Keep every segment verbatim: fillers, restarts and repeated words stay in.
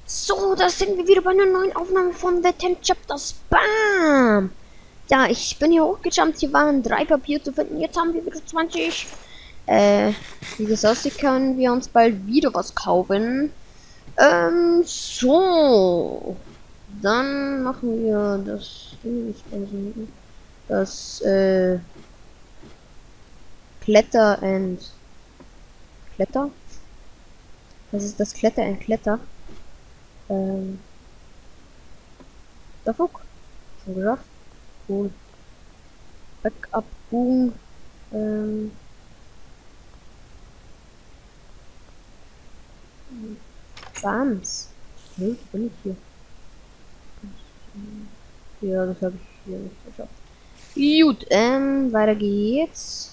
So, da sind wir wieder bei einer neuen Aufnahme von The Ten Chapters. Bam! Ja, ich bin hier hochgejumpt. Hier waren drei Papiere zu finden. Jetzt haben wir wieder zwanzig. Äh, wie das aussieht, können wir uns bald wieder was kaufen. Ähm, so. Dann machen wir das. Das, äh. Kletter and. Kletter? Das ist das Kletter and Kletter. Ähm. Der Fuck. Schon geschafft. Cool. Backup, Boom. Ähm. Bams. Nee, bin ich hier. Ja, das habe ich hier nicht geschafft. Gut, ähm, weiter geht's.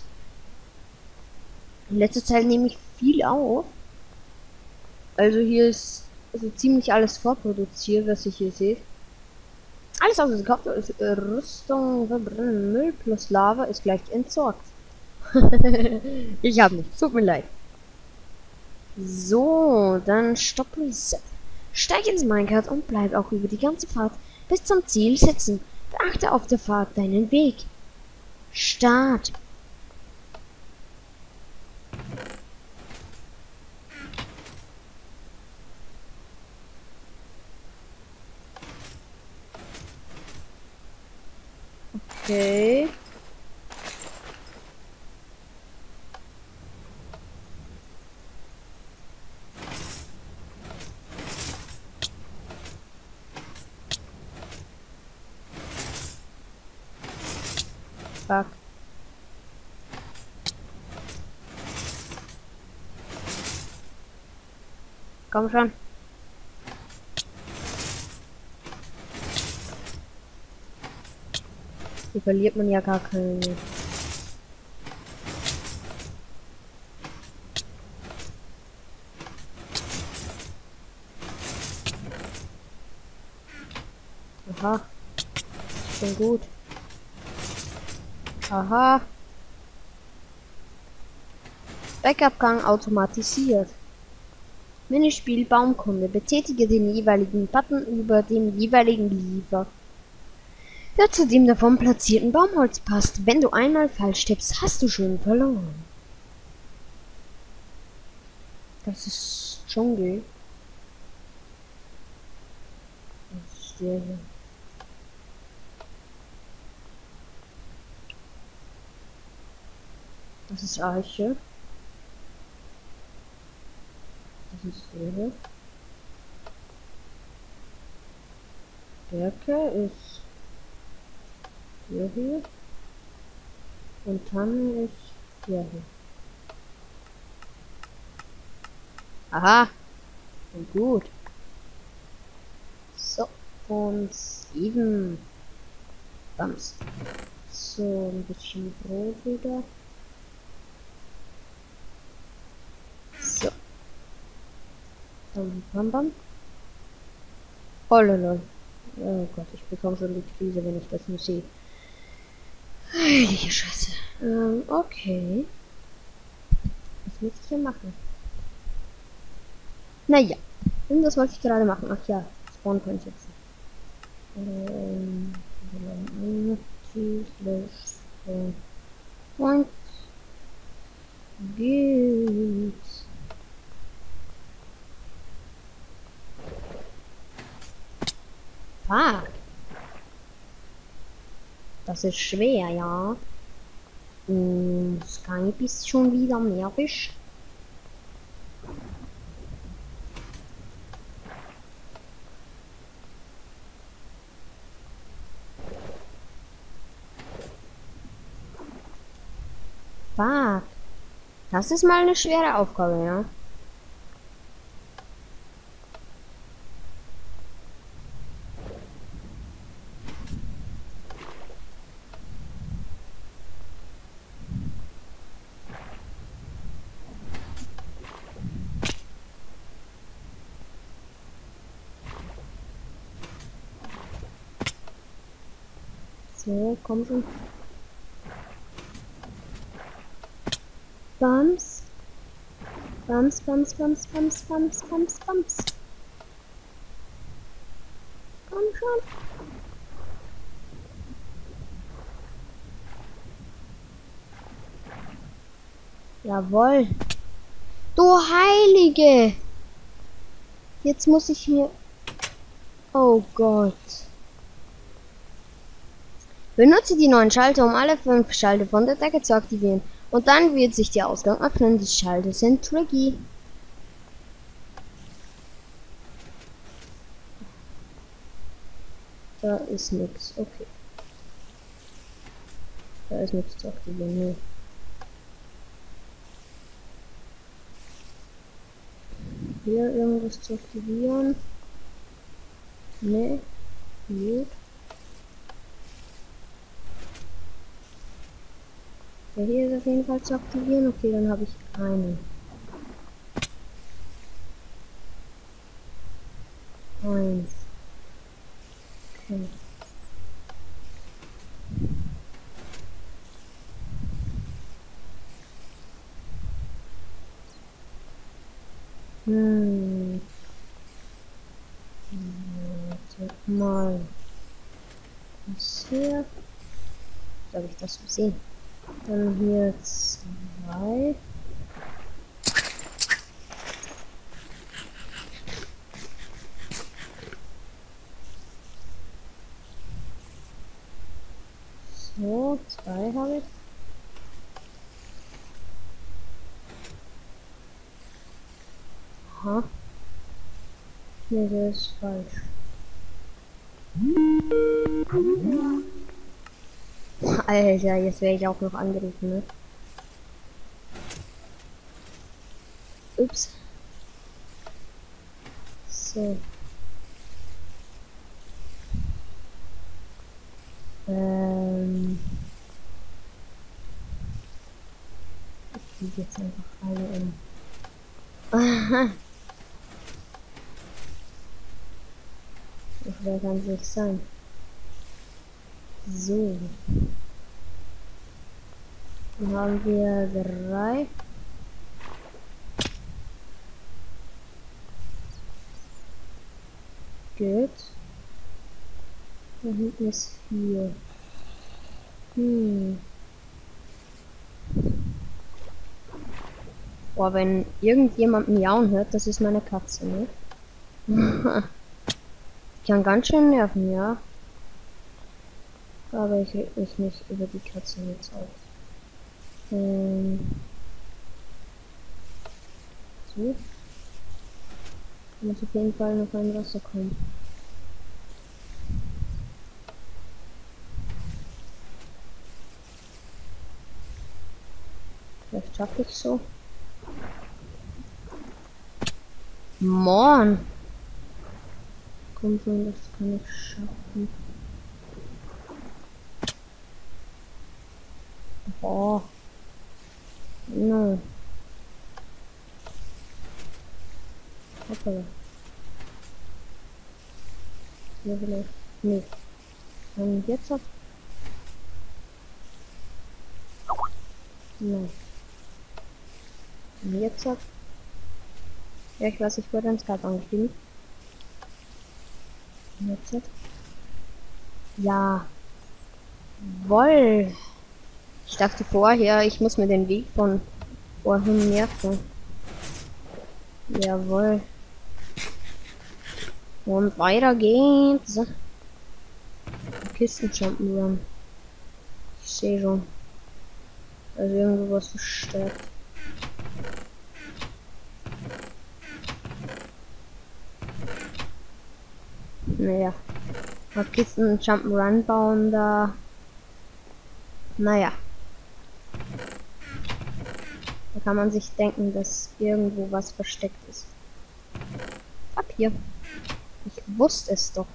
In letzter Zeit nehme ich viel auf. Also hier ist also ziemlich alles vorproduziert, was ich hier sehe. Alles außer gekauft ist äh, Rüstung, Verbrennen, Müll plus Lava ist gleich entsorgt. Ich habe nichts, tut mir leid. So, dann Stopp Reset. Steig ins Minecart und bleib auch über die ganze Fahrt bis zum Ziel sitzen. Beachte auf der Fahrt deinen Weg. Start. Okay. Fuck. Komm schon. Hier verliert man ja gar keine. Aha. Schon gut. Aha. Backup-Gang automatisiert. Minispiel Baumkunde. Betätige den jeweiligen Button über dem jeweiligen Lever, der zu dem davon platzierten Baumholz passt. Wenn du einmal falsch tippst, hast du schon verloren. Das ist Dschungel. Das ist der hier. Das ist Eiche. Das ist der hier. Berke ist der hier. Und Tanne ist der hier. Aha. Und gut. So. Und sieben. Bams. So, ein bisschen Brot wieder. So. Bam, bam, bam. Oh, lol. Oh Gott, ich bekomme schon die Krise, wenn ich das nur sehe. Heilige Scheiße. Ähm, okay. Was muss ich hier machen? Naja. Und das wollte ich gerade machen. Ach ja, Spawn Point setzen. Ähm, Point. Gut. Fuck. Das ist schwer, ja. Und Skype ist schon wieder nervig. Fuck. Das ist mal eine schwere Aufgabe, ja. So, komm schon. Bums. Bums, bums, bums, bums, bums, bums, bums. schon. Jawohl. Du Heilige! Jetzt muss ich mir... Oh Gott. Benutze die neuen Schalter, um alle fünf Schalter von der Decke zu aktivieren. Und dann wird sich der Ausgang öffnen. Die Schalter sind tricky. Da ist nichts. Okay. Da ist nichts zu aktivieren. Nee. Hier irgendwas zu aktivieren. Nee. Gut. Ja, hier ist auf jeden Fall zu aktivieren. Okay, dann habe ich einen. Eins. Okay. Hm. Warte mal. Was hier? Soll ich das so sehen? Dann hier zwei. So, zwei habe ich. Aha. Nee, der ist falsch. Alter, jetzt wäre ich auch noch angegriffen, ne? Ups. So. Ähm. Ich kriege jetzt einfach alle um. Aha. Wer kann es nicht sein? So. Dann haben wir drei. Gut. Da hinten ist vier. Hm. Boah, wenn irgendjemand miauen hört, das ist meine Katze, ne? Ich kann ganz schön nerven, ja. Aber ich reg mich nicht über die Katze jetzt auf. Ähm. So. Muss auf jeden Fall noch ein Wasser kommen. Vielleicht schaffe ich so. Mann! Komm schon, das kann ich schaffen. Boah. No. Hoppala. Hier vielleicht. Nee. Und jetzt ab. Nein. Und jetzt ab. Ja, ich weiß, ich wurde ins Skype angeschrieben. Und jetzt ab. Ja. Woll. Ich dachte vorher, ich muss mir den Weg von vorhin merken. Jawohl. Und weiter geht's. Kisten Jump'n'Run. Ich sehe schon. Also irgendwo was verstärkt. Naja. Auf Kisten Jump'n'Run bauen da. Naja. Da kann man sich denken, dass irgendwo was versteckt ist. Ab hier. Ich wusste es doch.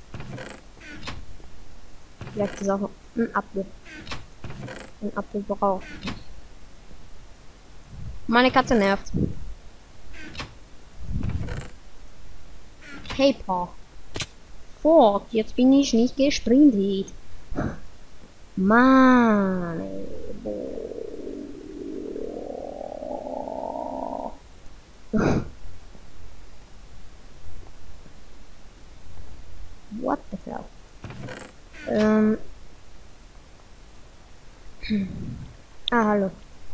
Vielleicht ist auch ein Apfel. Ein Apfel braucht. Meine Katze nervt. Hey Pa. Fort, jetzt bin ich nicht gesprintet. Mann. What the hell? Ähm. Ah, hallo.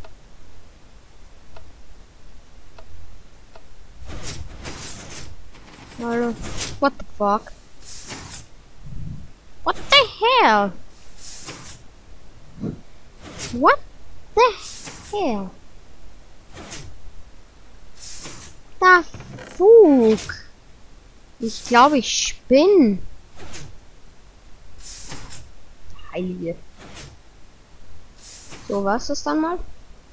Hallo. What the fuck? What the hell? What the hell? Da Fug. Ich glaube, ich spinne. Heilige. So, was ist dann mal?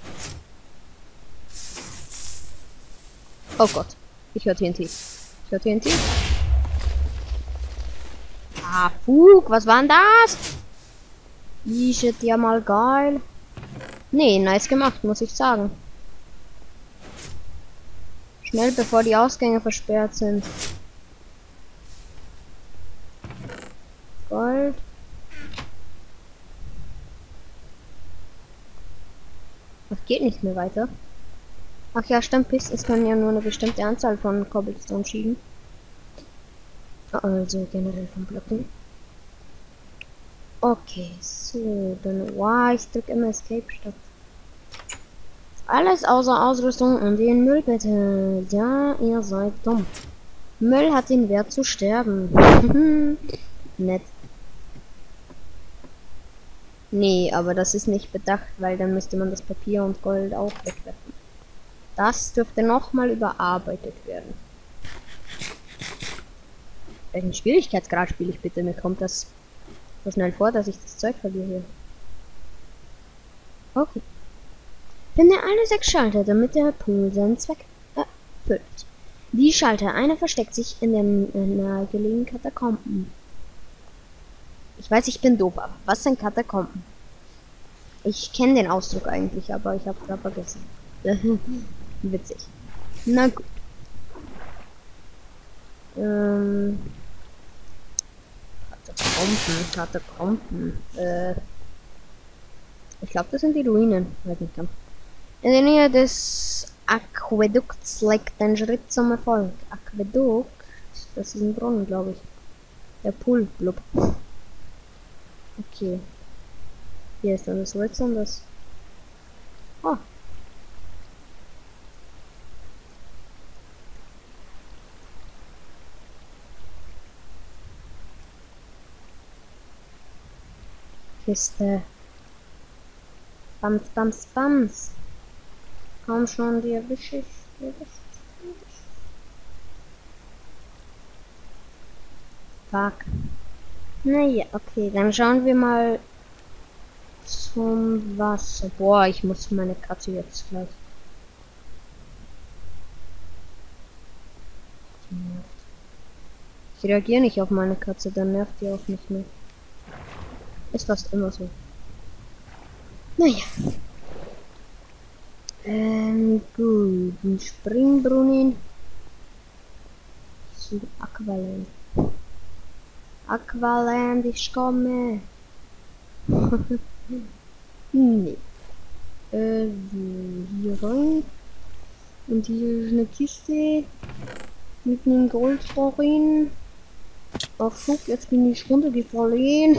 Oh Gott. Ich höre T N T. Ich höre T N T. Ah, Fug. Was war denn das? Ist ja mal geil. Nee, nice gemacht, muss ich sagen. Schnell, bevor die Ausgänge versperrt sind. Gold. Das geht nicht mehr weiter. Ach ja, stimmt, Pistons können ja nur eine bestimmte Anzahl von Cobblestone schieben. Also generell von Blöcken. Okay, so, dann, wow, ich drücke immer Escape statt. Alles außer Ausrüstung und den Müll bitte. Ja, ihr seid dumm. Müll hat den Wert zu sterben. Nett. Nee, aber das ist nicht bedacht, weil dann müsste man das Papier und Gold auch wegwerfen. Das dürfte nochmal überarbeitet werden. Welchen Schwierigkeitsgrad spiele ich bitte? Mir kommt das so schnell vor, dass ich das Zeug verliere hier. Okay. Finde alle sechs Schalter, damit der Pool seinen Zweck erfüllt. Die Schalter, einer versteckt sich in den nahegelegenen Katakomben. Ich weiß, ich bin doof, aber was sind Katakomben? Ich kenne den Ausdruck eigentlich, aber ich habe gerade vergessen. Witzig. Na gut. Ähm. Katakomben, Katakomben. Äh. Ich glaube, das sind die Ruinen. Weiß nicht ganz. In der Nähe des Aquädukts liegt ein Schritt zum Erfolg. Aquädukt? Das ist ein Brunnen, glaube ich. Der Pool, blub. Okay. Hier ist dann das Holz und das. Oh. Kiste. Bams, bams, bams. Komm schon, die erwische ich. Die erwische ich. Fuck. Naja, okay, dann schauen wir mal zum Wasser. Boah, ich muss meine Katze jetzt gleich. Ich reagiere nicht auf meine Katze, dann nervt die auch nicht mehr. Ist fast immer so. Naja. Ähm, gut. Ein Springbrunnen zu Aqualand. Aqualand, ich komme. Nee. Äh, so, hier rein. Und hier ist eine Kiste mit einem Goldbarren. Ach guck, jetzt bin ich runtergefallen.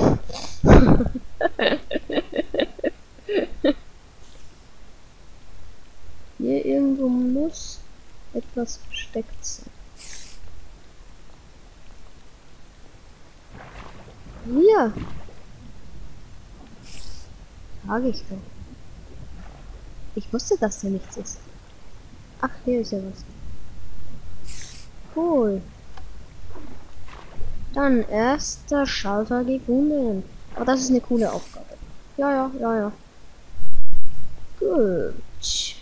Hier irgendwo muss etwas versteckt sein. Hier. Sag ich doch. Ich wusste, dass da nichts ist. Ach, hier ist ja was. Cool. Dann erster Schalter gefunden. Aber das ist eine coole Aufgabe. Ja, ja, ja, ja. Gut.